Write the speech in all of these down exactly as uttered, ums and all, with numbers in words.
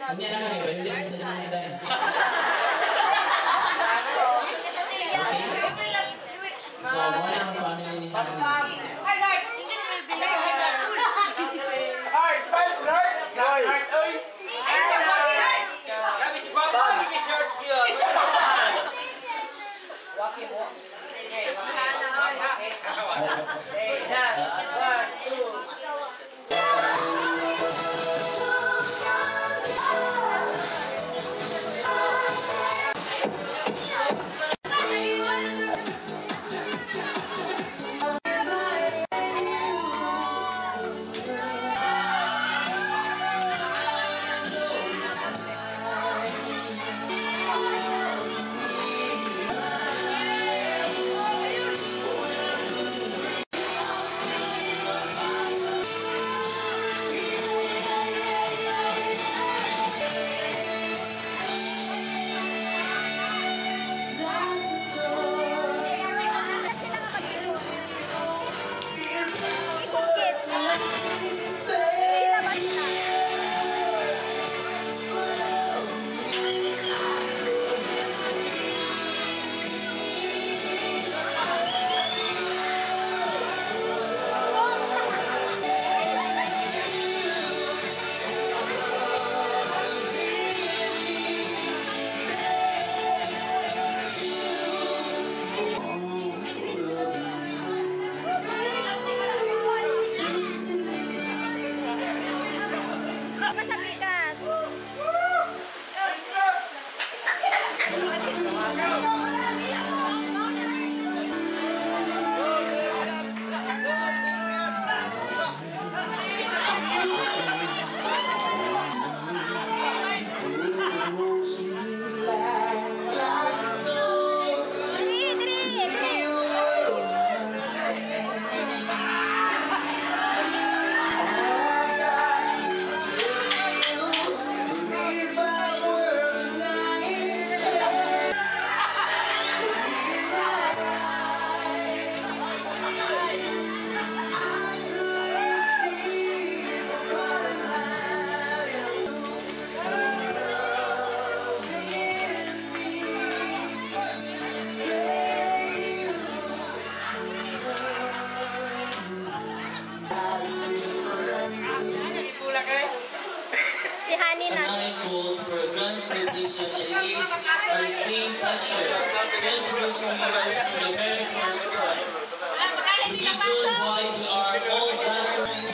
Hindi na kami, hindi na sa dyan tayo. Okay? So, wala ang paano ni Hard, smile, hard! Hard, oy! Grabe si Papa, hindi short yun. Waki mo. Okay, one, two. Celebration is our steam usher, introducing you to the very first time. The reason why we are all gathered.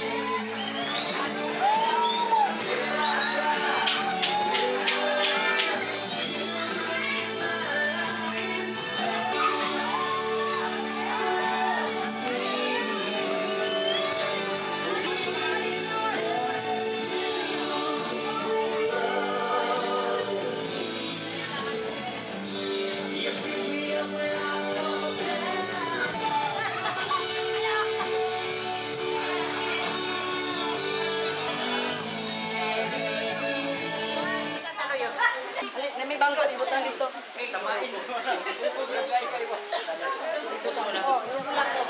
May bangko di butang dito. Eh, tamain. Dito sa una. Oh, yung laptop.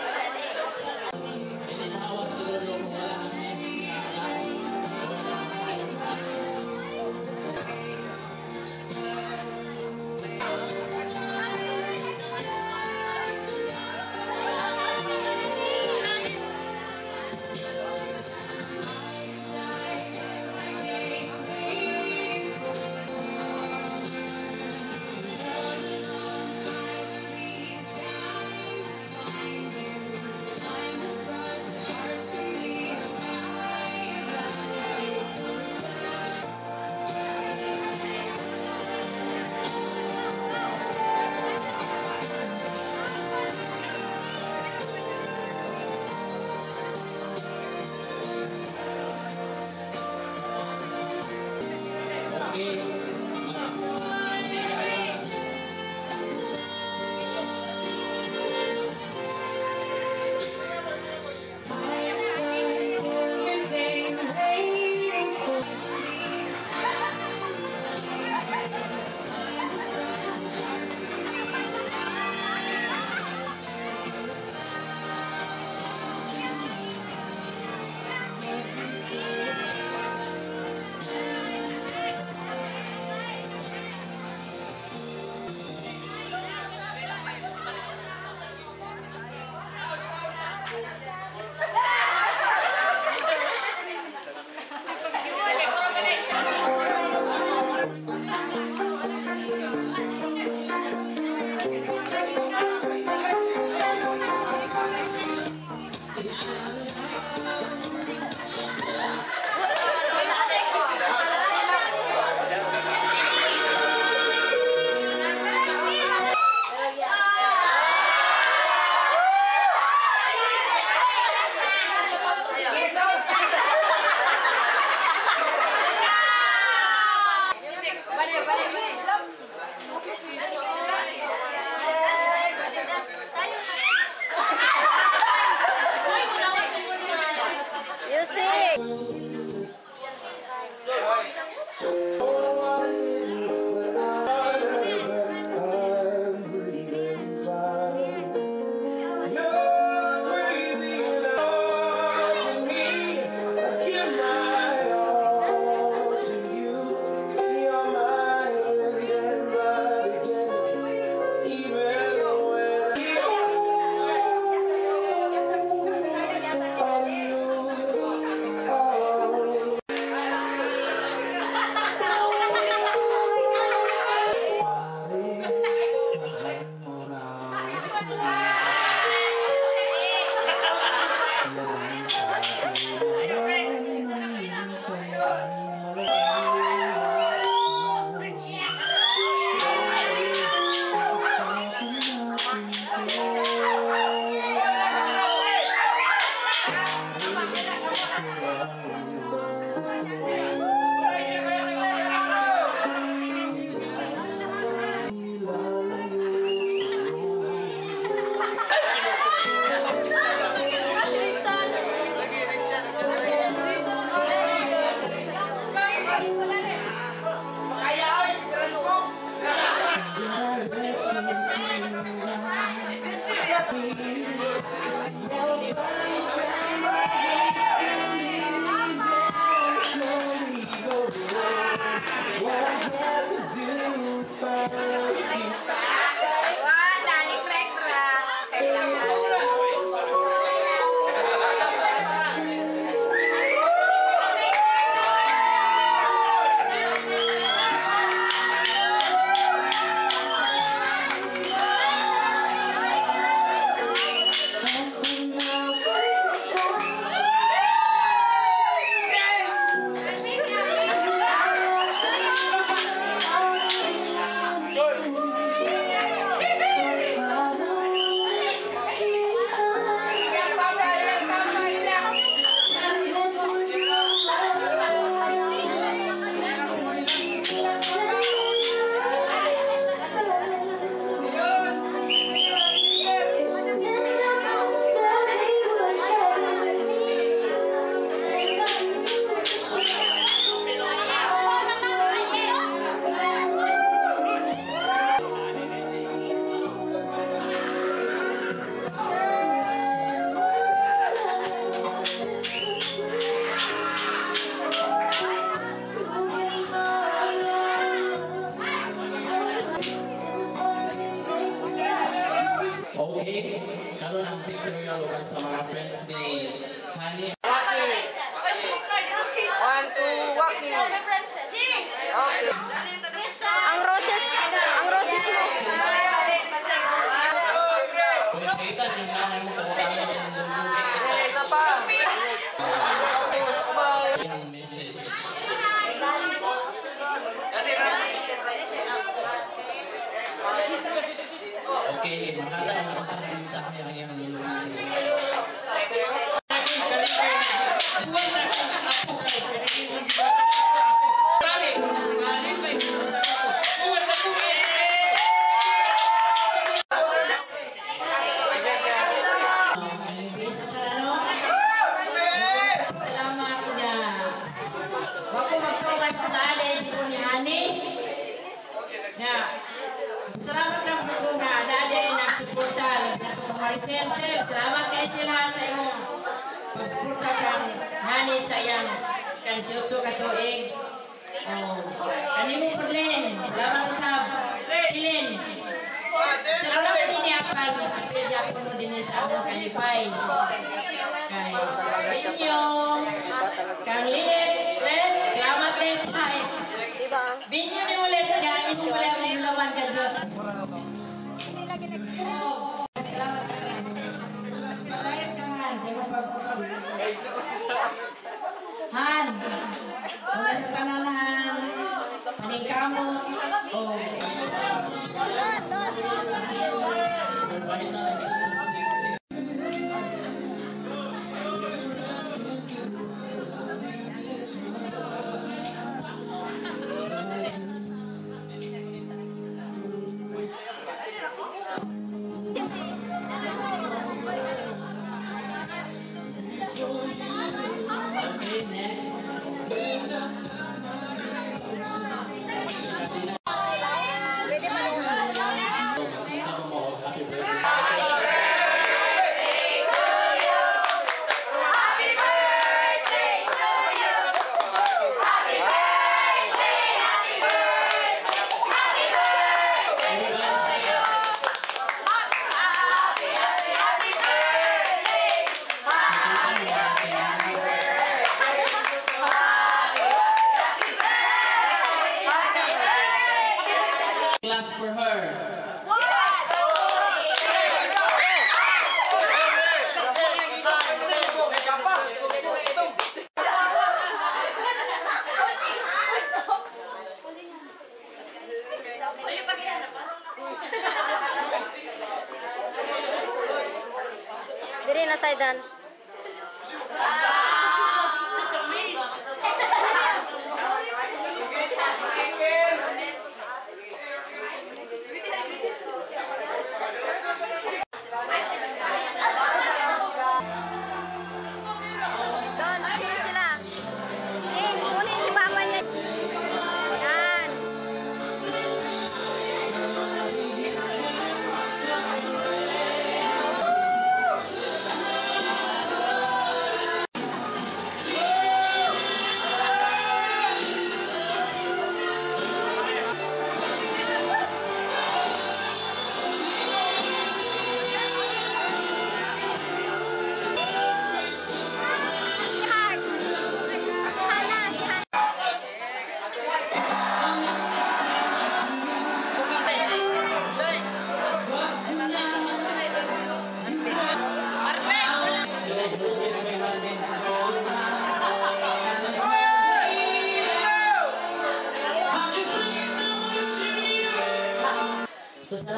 Wah, dali krekra. Okay, karon ang victory alukan sa mga friends ni Honey. One, two, walking. Okay. Ang roses, ang roses mo. Kung nakita niyo na ang pagkakala sa mundo, Isa pa. yung message. Okay, makata mo ko sa mensahe ang iyong niluluhan. Salamat niya. Wako magtawag sa dali po ni Hani. Na. Salamat lang po nga dali nagsuporta nato Maricel Sel. Salamat kay sila sa imo pagsuporta kang Hani sa iyang kanisyoso ka tuig. Oh, kanimo Pudlen. Salamat usab. Tilin. Salamat po din Apal. Apil di ako no din sa aming kalipay. Kay Binyo. Kang Lilet. Len. Salamat Len. Say. Binyo ni ulit nga. Imong pala mong lawan ka dyan. Oh. Salamat sa kanya. Malayas ka Han. Sa iyong pag-usap. Han. Mula sa tanan na Han. Paningkamo. Oh. Vital acceptance. Okay, next. Happy birthday. Everybody sing it. Claps for her. Diri na saydan. Don, sino sila? Eh, kunin si Papa niya. Yan.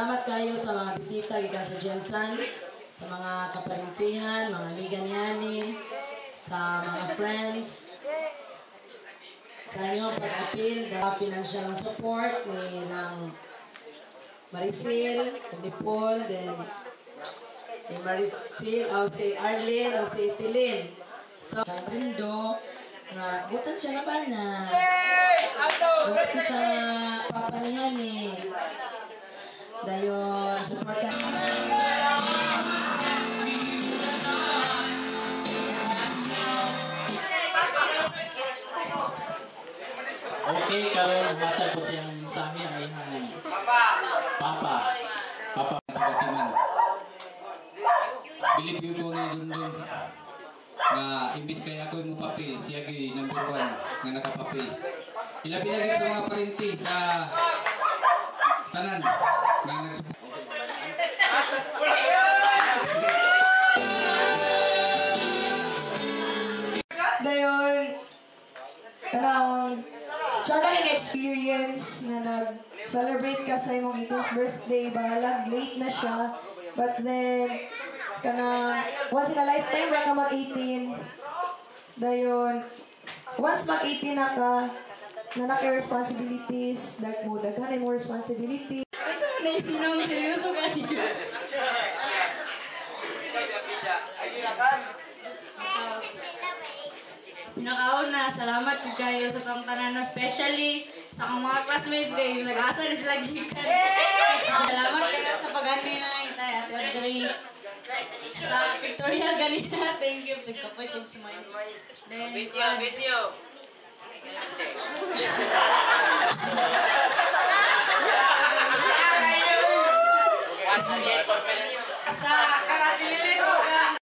salamat kayo sa mga bisita gikan sa Jensen, sa mga kaparintihan, mga amiga ni Hani, sa mga friends, sa inyong pag-appeal, the financial support ni lang Maricel, ni Paul, then si Maricel, o si Arlene, o si Etilin. So, Kandendo, nga, butan siya na ba na? Butan siya na papa ni Hani. Dayon, supportan. Okay, karon matag po siyang mensahe ang iyang Papa. Papa pagkatiman. Bilib yung ko ni Dundun na imbis kay ako mo papel, siya gyud number one nga nakapapel. Ilabi na gyud sa mga parente sa tanan nga nagsuporta. Dayon, kanang traveling experience na nag-celebrate ka sa imong eighteenth birthday, bahala, late na siya. But then, kanang once in a lifetime, ra ka mag-eighteen. Dayon, once mag-eighteen na ka, na naka responsibilities, dag mo, daghan mo responsibility. Ay, sa mga naitinong seryoso ka niyo. Pinakauna, salamat kay kayo sa tong tanan, especially sa akong mga classmates kayo, nag-asa na sila gikan. Salamat kayo sa pag-ani na itay at wadri. Sa pictorial ganina, thank you. Pagkapoy kong smile. Then, video, video. Sa kakatililit ko ka.